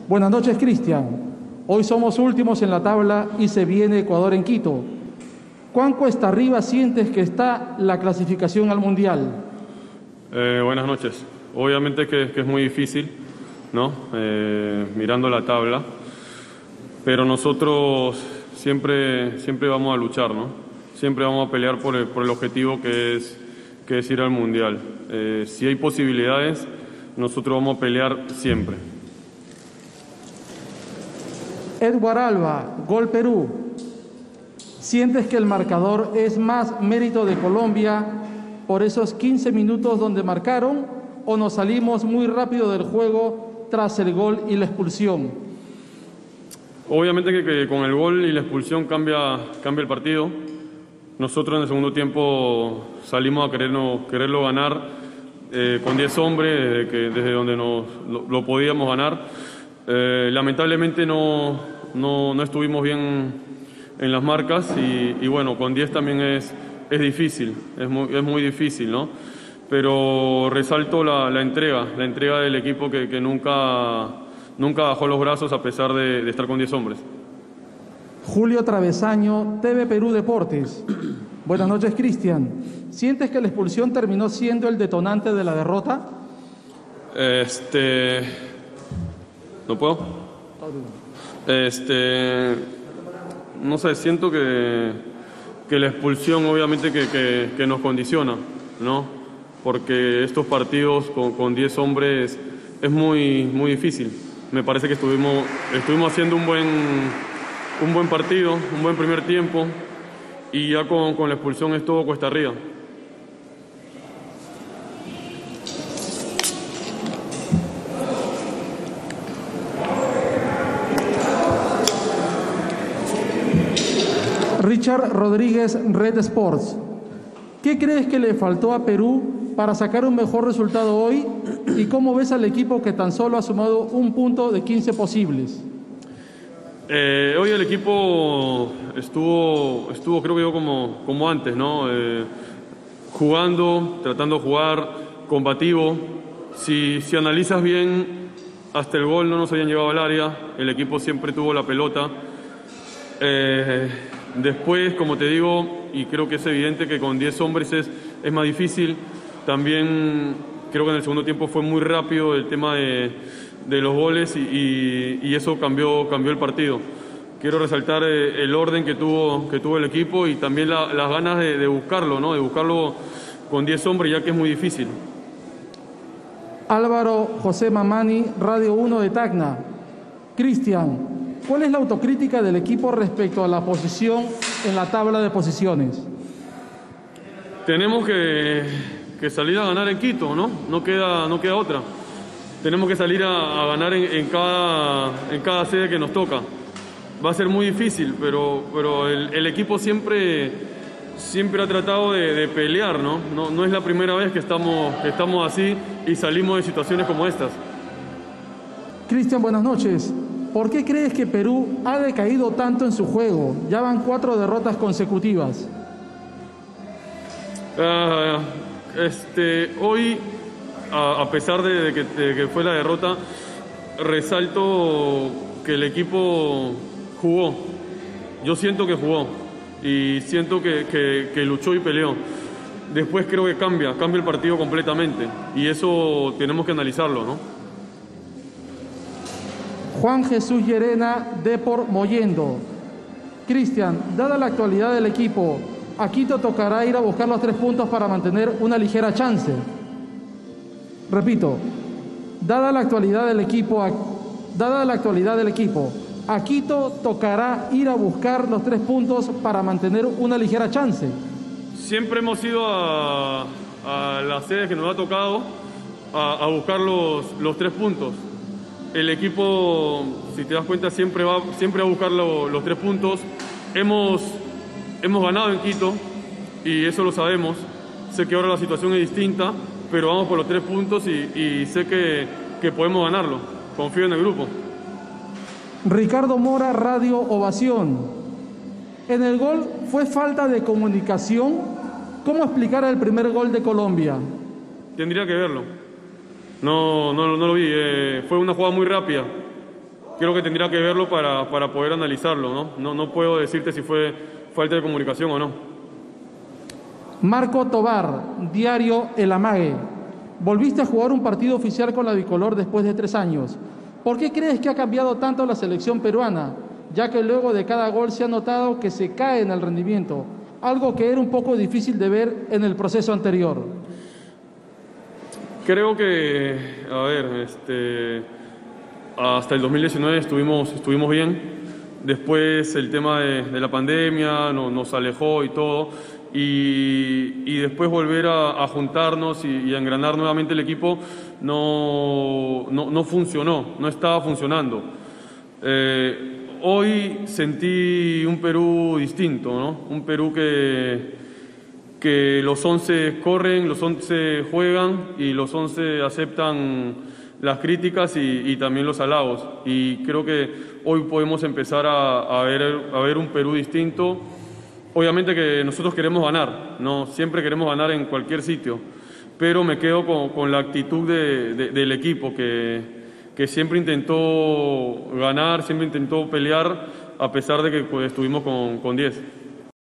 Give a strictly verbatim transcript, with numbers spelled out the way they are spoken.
Buenas noches, Cristian. Hoy somos últimos en la tabla y se viene Ecuador en Quito. ¿Cuán cuesta arriba sientes que está la clasificación al Mundial? Eh, buenas noches. Obviamente que, que es muy difícil, ¿no? Eh, mirando la tabla, pero nosotros siempre, siempre vamos a luchar, ¿no? Siempre vamos a pelear por el, por el objetivo que es, que es ir al Mundial. Eh, si hay posibilidades, nosotros vamos a pelear siempre. Edward Alba, Gol Perú. ¿Sientes que el marcador es más mérito de Colombia por esos quince minutos donde marcaron o nos salimos muy rápido del juego tras el gol y la expulsión? Obviamente que, que con el gol y la expulsión cambia, cambia el partido. Nosotros en el segundo tiempo salimos a querernos, quererlo ganar eh, con diez hombres, desde, que, desde donde nos, lo, lo podíamos ganar. Eh, lamentablemente no, no, no estuvimos bien en las marcas y, y bueno, con diez también es, es difícil, es muy, es muy difícil, ¿no? Pero resalto la, la entrega, la entrega del equipo que, que nunca, nunca bajó los brazos a pesar de, de estar con diez hombres. Julio Travesaño, T V Perú Deportes. Buenas noches, Cristian. ¿Sientes que la expulsión terminó siendo el detonante de la derrota? Este... ¿No puedo? Este... No sé, siento que, que la expulsión obviamente que, que, que nos condiciona, ¿no? Porque estos partidos con, con diez hombres es muy, muy difícil. Me parece que estuvimos, estuvimos haciendo un buen, un buen partido, un buen primer tiempo, y ya con, con la expulsión es todo cuesta arriba. Richard Rodríguez, Red Sports. ¿Qué crees que le faltó a Perú para sacar un mejor resultado hoy? ¿Y cómo ves al equipo que tan solo ha sumado un punto de quince posibles? Eh, hoy el equipo estuvo, estuvo creo que yo como, como antes, ¿no? Eh, jugando, tratando de jugar, combativo. Si, si analizas bien, hasta el gol no nos habían llevado al área, el equipo siempre tuvo la pelota. Eh, después, como te digo, y creo que es evidente que con diez hombres es, es más difícil. También creo que en el segundo tiempo fue muy rápido el tema de, de los goles y, y, y eso cambió, cambió el partido. Quiero resaltar eh, el orden que tuvo, que tuvo el equipo y también la, las ganas de, de buscarlo, ¿no? De buscarlo con diez hombres, ya que es muy difícil. Álvaro José Mamani, Radio uno de Tacna. Cristian, ¿cuál es la autocrítica del equipo respecto a la posición en la tabla de posiciones? Tenemos que, que salir a ganar en Quito, ¿no? No queda, no queda otra. Tenemos que salir a, a ganar en, en, cada, en cada sede que nos toca. Va a ser muy difícil, pero, pero el, el equipo siempre, siempre ha tratado de, de pelear, ¿no? ¿no? No es la primera vez que estamos, que estamos así y salimos de situaciones como estas. Cristian, buenas noches. ¿Por qué crees que Perú ha decaído tanto en su juego? Ya van cuatro derrotas consecutivas. Uh, este, hoy, a, a pesar de, de, que, de que fue la derrota, resalto que el equipo jugó. Yo siento que jugó y siento que, que, que luchó y peleó. Después creo que cambia, cambia el partido completamente y eso tenemos que analizarlo, ¿no? Juan Jesús Llerena, Depor Mollendo. Cristian, dada la actualidad del equipo, a Quito tocará ir a buscar los tres puntos para mantener una ligera chance. Repito, dada la actualidad del equipo, a, dada la actualidad del equipo, a Quito tocará ir a buscar los tres puntos para mantener una ligera chance. Siempre hemos ido a, a las sedes que nos ha tocado a, a buscar los, los tres puntos. El equipo, si te das cuenta, siempre va siempre a buscar lo, los tres puntos. Hemos, hemos ganado en Quito y eso lo sabemos. Sé que ahora la situación es distinta, pero vamos por los tres puntos y, y sé que, que podemos ganarlo. Confío en el grupo. Ricardo Mora, Radio Ovación. En el gol fue falta de comunicación. ¿Cómo explicar el primer gol de Colombia? Tendría que verlo. No, no, no lo vi, eh, fue una jugada muy rápida. creo que tendría que verlo para, para poder analizarlo, ¿no? No, no puedo decirte si fue falta de comunicación o no. Marco Tobar, diario El Amague. Volviste a jugar un partido oficial con la bicolor después de tres años. ¿Por qué crees que ha cambiado tanto la selección peruana? Ya que luego de cada gol se ha notado que se cae en el rendimiento, algo que era un poco difícil de ver en el proceso anterior. Creo que, a ver, este, hasta el dos mil diecinueve estuvimos, estuvimos bien. Después el tema de, de la pandemia no, nos alejó y todo. Y, y después volver a, a juntarnos y, y a engranar nuevamente el equipo no, no, no funcionó, no estaba funcionando. Eh, hoy sentí un Perú distinto, ¿no? Un Perú que, que los once corren, los once juegan y los once aceptan las críticas y, y también los halagos. Y creo que hoy podemos empezar a, a, ver, a ver un Perú distinto. Obviamente que nosotros queremos ganar, ¿no? Siempre queremos ganar en cualquier sitio, pero me quedo con, con la actitud de, de, del equipo que, que siempre intentó ganar, siempre intentó pelear, a pesar de que pues, estuvimos con, con diez.